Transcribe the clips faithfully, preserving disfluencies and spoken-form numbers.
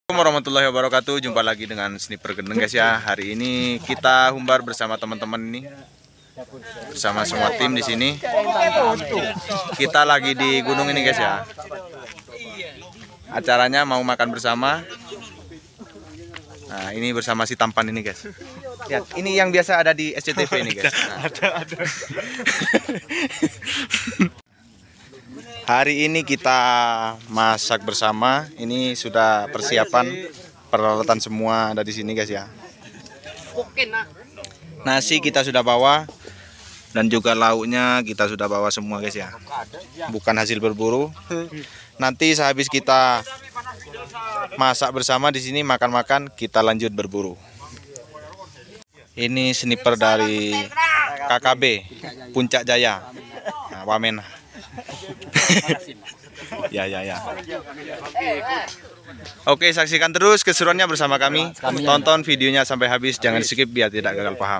Assalamualaikum warahmatullahi wabarakatuh. Jumpa lagi dengan Sniper Gendeng guys ya. Hari ini kita humbar bersama teman-teman ini, bersama semua tim di sini. Kita lagi di gunung ini guys ya. Acaranya mau makan bersama. Nah, ini bersama si tampan ini guys. Lihat, ini yang biasa ada di S C T V ini guys. Nah. Ada, ada. Hari ini kita masak bersama. Ini sudah persiapan peralatan semua ada di sini guys ya. Nasi kita sudah bawa dan juga lauknya kita sudah bawa semua guys ya. Bukan hasil berburu. Nanti sehabis kita masak bersama di sini makan-makan, kita lanjut berburu. Ini sniper dari K K B Puncak Jaya. Nah, Wamena. Ya ya ya. Oke, saksikan terus keseruannya bersama kami. Tonton videonya sampai habis, jangan skip biar tidak gagal paham.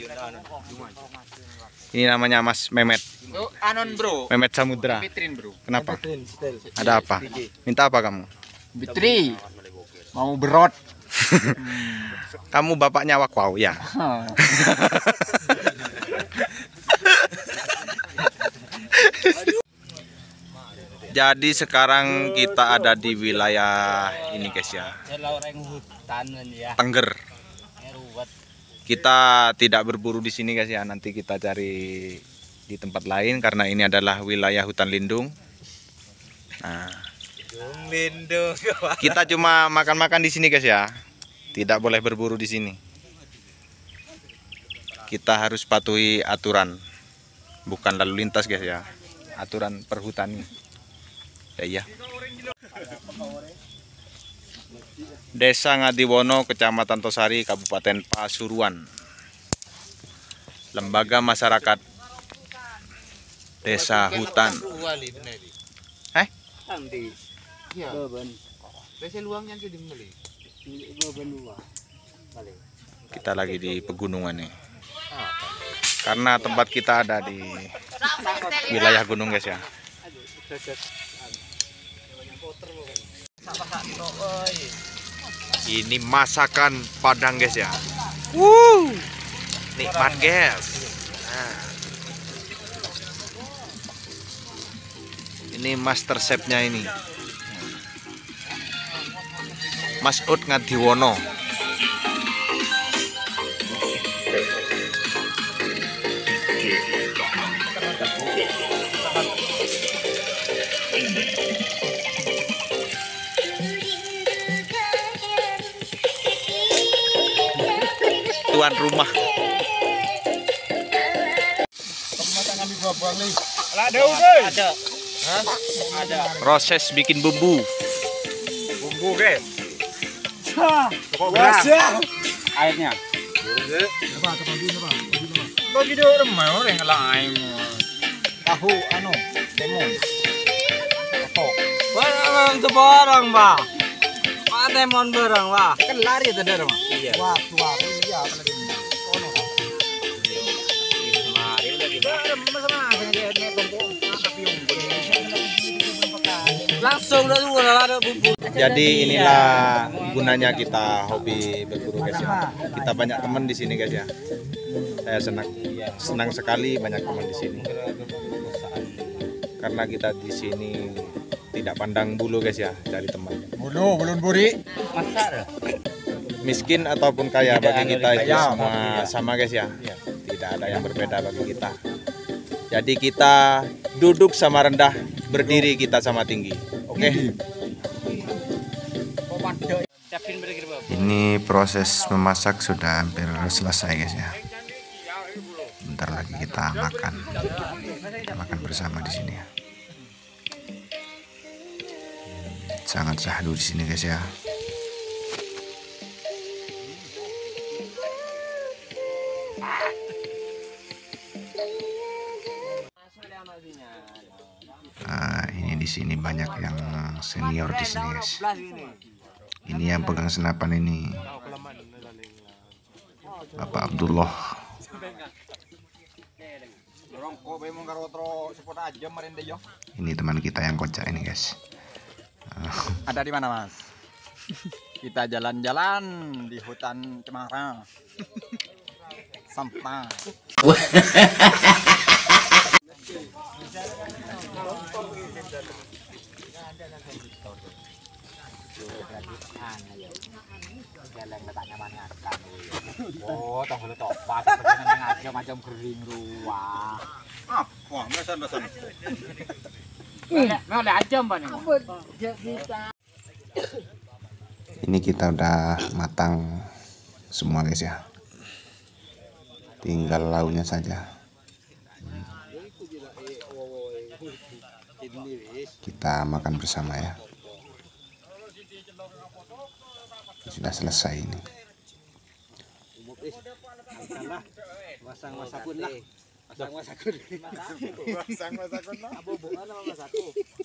Ini namanya Mas Mehmet. Anon bro. Mehmet Samudra. Bitrin bro. Kenapa? Ada apa? Minta apa kamu? Bitri. Mau berot. Kamu bapaknya Wakwau ya? Jadi sekarang kita ada di wilayah ini guys ya, Tengger. Kita tidak berburu di sini guys ya, nanti kita cari di tempat lain karena ini adalah wilayah hutan lindung. Nah, kita cuma makan-makan di sini guys ya, tidak boleh berburu di sini. Kita harus patuhi aturan, bukan lalu lintas guys ya, aturan perhutani. Ya, iya. Desa Ngadiwono, Kecamatan Tosari, Kabupaten Pasuruan. Lembaga Masyarakat Desa Hutan. Eh? Kita lagi di pegunungan nih. Karena tempat kita ada di wilayah gunung guys ya. Ini masakan Padang guys ya. Wuh, nikmat guys. Nah. Ini master chefnya ini, Mas Ut Ngadiwono. Tuan rumah. Ada. Ada. Ada. Proses bikin bumbu. Bumbu guys. Pokok airnya. Lo video remah orang lain. Tahu anu lemon. Apa? Barang sebarang, Pak. Pak lemon barang, Pak. Kan lari tadi rumah. Iya. Wah, tua. Iya, apa lagi? Ono. Mari lagi. Langsung ada bumbu. Jadi inilah gunanya kita hobi berburu guys ya. Kita banyak teman di sini guys ya. Saya senang senang sekali banyak teman di sini. Karena kita di sini tidak pandang bulu guys ya, cari teman. Bulu, belum buri. Miskin ataupun kaya bagi kita itu semua sama guys ya. Tidak ada yang berbeda bagi kita. Jadi kita duduk sama rendah, berdiri kita sama tinggi. Oke. Ini proses memasak sudah hampir selesai guys ya. Bentar lagi kita makan. Kita makan bersama di sini ya. Sangat syahdu di sini guys ya. Nah, ini di sini banyak yang senior di sini guys. Ini yang pegang senapan ini Bapak Abdullah. Ini teman kita yang kocak ini guys. Ada di mana, Mas? Kita jalan-jalan di hutan cemara. Sampah. Oh, tong hulu topas ngajak macam kering ruah. Apa? Mesan-mesan. Mau ada ajam Pak nih. Ini kita udah matang semua guys ya. Tinggal lauknya saja. Kita makan bersama ya. Sudah selesai ini. Masang-masakun lah. Masang-masakun. Masang-masakun lah. Abobongan sama masaku.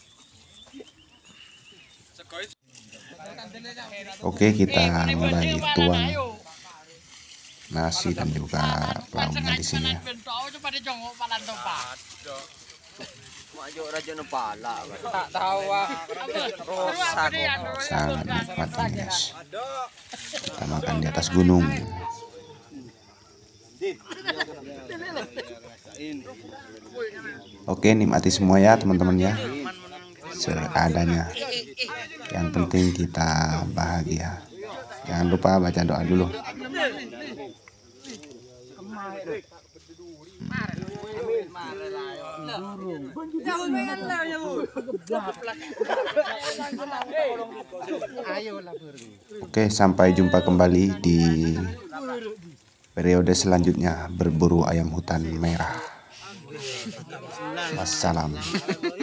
Oke, kita mulai tuang nasi dan juga lauknya di sini ya. Tak tahu ah. Sangat nikmat guys. Kita makan di atas gunung. Oke, nikmati semua ya teman-teman ya. Seadanya. Yang penting kita bahagia. Jangan lupa baca doa dulu. Oke, sampai jumpa kembali di periode selanjutnya berburu ayam hutan merah. Wassalam.